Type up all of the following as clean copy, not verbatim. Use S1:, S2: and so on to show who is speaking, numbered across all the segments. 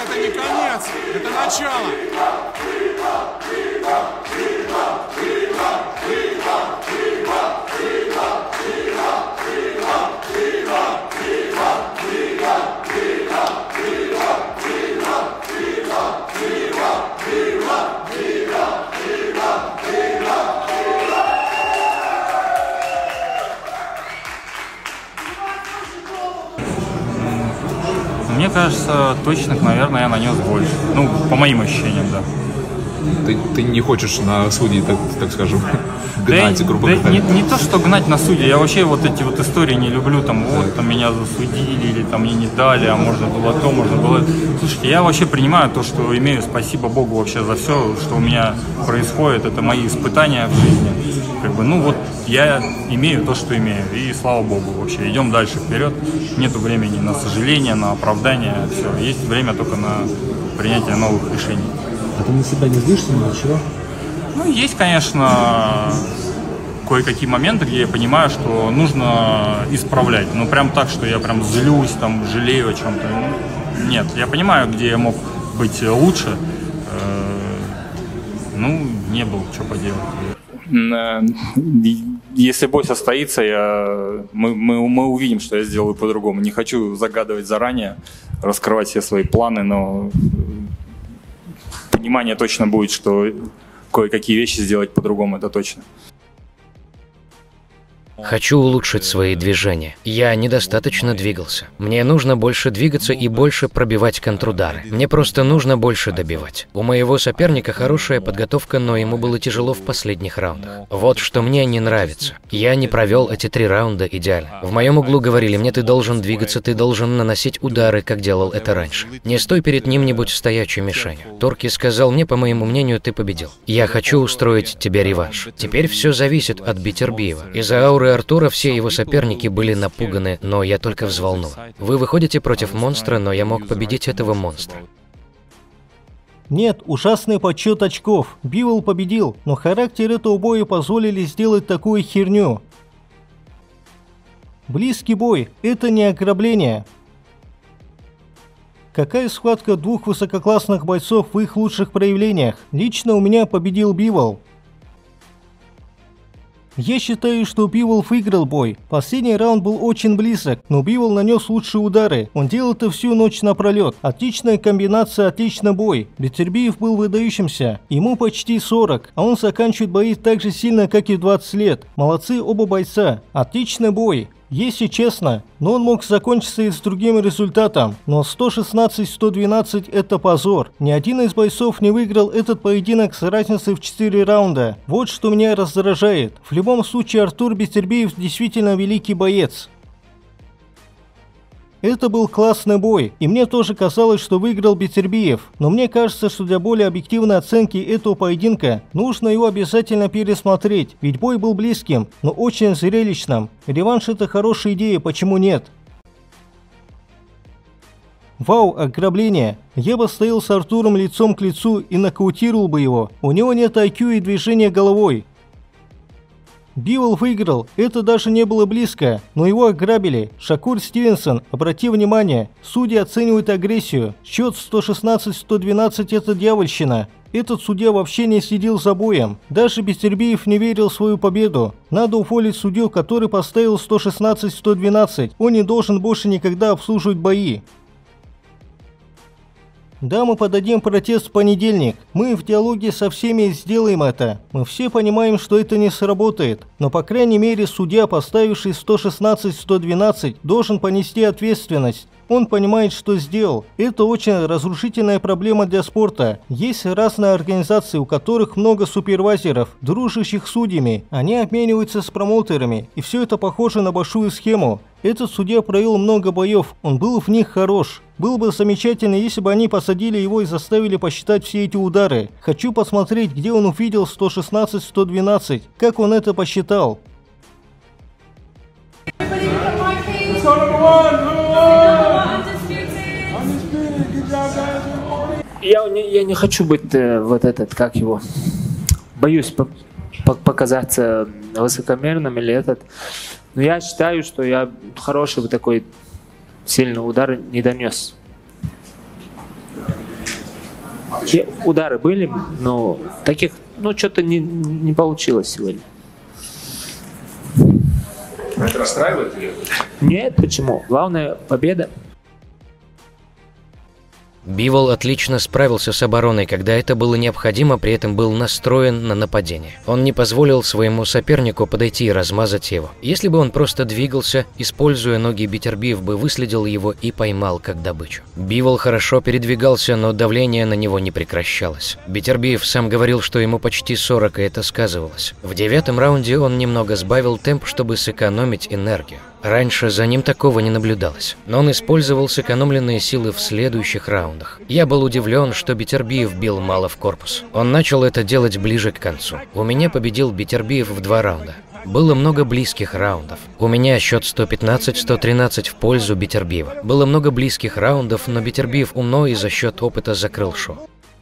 S1: это не конец, это начало.
S2: Мне кажется, точных, наверное, я нанес больше. Ну, по моим ощущениям, да.
S3: Ты не хочешь на судей, так скажем, гнать, грубо говоря?
S2: Не то, что гнать на судей, я вообще вот эти вот истории не люблю, там, вот, там, меня засудили, или там мне не дали, а можно было то, можно было... Слушайте, я вообще принимаю то, что имею, спасибо Богу вообще за все, что у меня происходит, это мои испытания в жизни. Как бы, ну вот, я имею то, что имею, и слава Богу вообще, идем дальше вперед, нету времени на сожаление, на оправдание, все, есть время только на принятие новых решений.
S4: А ты на себя не злишься, ни чего?
S2: Ну, есть, конечно, кое-какие моменты, где я понимаю, что нужно исправлять. Ну, прям так, что я прям злюсь, там, жалею о чем-то. Нет, я понимаю, где я мог быть лучше. Ну, не было, что поделать. Если бой состоится, мы увидим, что я сделаю по-другому. Не хочу загадывать заранее, раскрывать все свои планы, но понимание точно будет, что кое-какие вещи сделать по-другому, это точно.
S5: Хочу улучшить свои движения. Я недостаточно двигался. Мне нужно больше двигаться и больше пробивать контрудары. Мне просто нужно больше добивать. У моего соперника хорошая подготовка, но ему было тяжело в последних раундах. Вот что мне не нравится. Я не провел эти 3 раунда идеально. В моем углу говорили мне: ты должен двигаться, ты должен наносить удары, как делал это раньше. Не стой перед ним, не будь стоячей мишенью. Торки сказал мне: по моему мнению, ты победил. Я хочу устроить тебе реванш. Теперь все зависит от Бетербиева. Из-за ауры Артура все его соперники были напуганы, но я только взволнован. Вы выходите против монстра, но я мог победить этого монстра.
S6: Нет, ужасный подсчет очков. Бивол победил, но характер этого боя позволили сделать такую херню. Близкий бой – это не ограбление. Какая схватка двух высококлассных бойцов в их лучших проявлениях? Лично у меня победил Бивол. Я считаю, что Бивол выиграл бой. Последний раунд был очень близок, но Бивол нанес лучшие удары. Он делал это всю ночь напролет. Отличная комбинация, отличный бой. Бетербиев был выдающимся. Ему почти 40, а он заканчивает бои так же сильно, как и в 20 лет. Молодцы оба бойца. Отличный бой. Если честно, но он мог закончиться и с другим результатом, но 116-112 это позор. Ни один из бойцов не выиграл этот поединок с разницей в 4 раунда. Вот что меня раздражает. В любом случае Артур Бетербиев действительно великий боец. Это был классный бой, и мне тоже казалось, что выиграл Бетербиев, но мне кажется, что для более объективной оценки этого поединка нужно его обязательно пересмотреть, ведь бой был близким, но очень зрелищным. Реванш — это хорошая идея, почему нет? Вау, ограбление. Я бы стоял с Артуром лицом к лицу и нокаутировал бы его. У него нет IQ и движения головой. Бивол выиграл, это даже не было близко, но его ограбили. Шакур Стивенсон, обрати внимание, судьи оценивают агрессию. Счет 116-112 это дьявольщина. Этот судья вообще не следил за боем. Даже Бетербиев не верил в свою победу. Надо уволить судью, который поставил 116-112. Он не должен больше никогда обслуживать бои. Да, мы подадим протест в понедельник. Мы в диалоге со всеми сделаем это. Мы все понимаем, что это не сработает. Но по крайней мере судья, поставивший 116-112, должен понести ответственность. Он понимает, что сделал. Это очень разрушительная проблема для спорта. Есть разные организации, у которых много супервайзеров, дружащих с судьями. Они обмениваются с промоутерами. И все это похоже на большую схему. Этот судья провел много боев, он был в них хорош. Было бы замечательно, если бы они посадили его и заставили посчитать все эти удары. Хочу посмотреть, где он увидел 116-112, как он это посчитал.
S7: Я не хочу быть вот этот, как его, боюсь показаться высокомерным или этот. Но я считаю, что я хороший такой сильный удар не донес. Удары были, но таких, ну, что-то не получилось сегодня.
S3: Это расстраивает или?
S7: Нет, почему? Главное победа.
S5: Бивол отлично справился с обороной, когда это было необходимо, при этом был настроен на нападение. Он не позволил своему сопернику подойти и размазать его. Если бы он просто двигался, используя ноги, Бетербиев бы выследил его и поймал как добычу. Бивол хорошо передвигался, но давление на него не прекращалось. Бетербиев сам говорил, что ему почти 40, и это сказывалось. В 9-м раунде он немного сбавил темп, чтобы сэкономить энергию. Раньше за ним такого не наблюдалось, но он использовал сэкономленные силы в следующих раундах. Я был удивлен, что Бетербиев бил мало в корпус. Он начал это делать ближе к концу. У меня победил Бетербиев в 2 раунда. Было много близких раундов. У меня счет 115-113 в пользу Бетербиева. Было много близких раундов, но Бетербиев умно и за счет опыта закрыл шоу.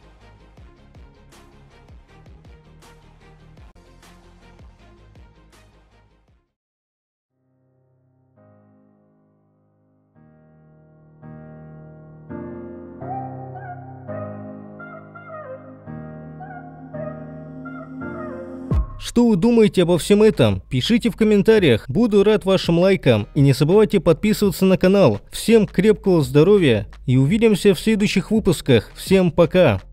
S6: Что вы думаете обо всем этом? Пишите в комментариях, буду рад вашим лайкам. И не забывайте подписываться на канал. Всем крепкого здоровья и увидимся в следующих выпусках. Всем пока!